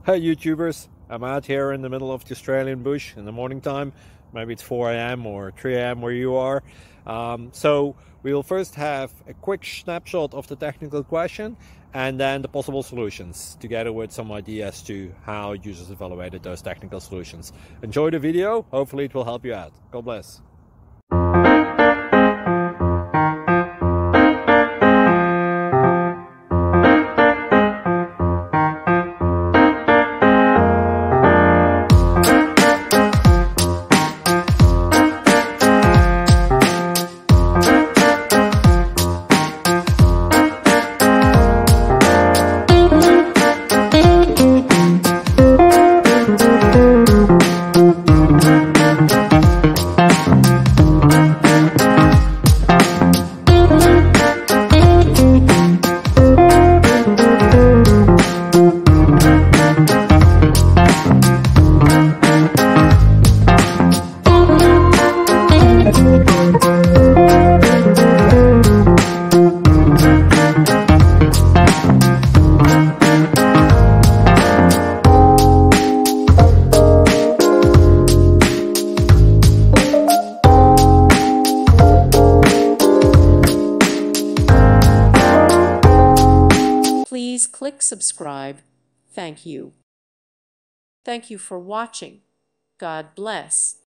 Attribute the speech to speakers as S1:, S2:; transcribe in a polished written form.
S1: Hey YouTubers, I'm out here in the middle of the Australian bush in the morning time. Maybe it's 4 a.m. or 3 a.m. where you are. So we will first have a quick snapshot of the technical question and then the possible solutions, together with some ideas to how users evaluated those technical solutions. Enjoy the video, hopefully it will help you out. God bless.
S2: Please click subscribe. Thank you. Thank you for watching. God bless.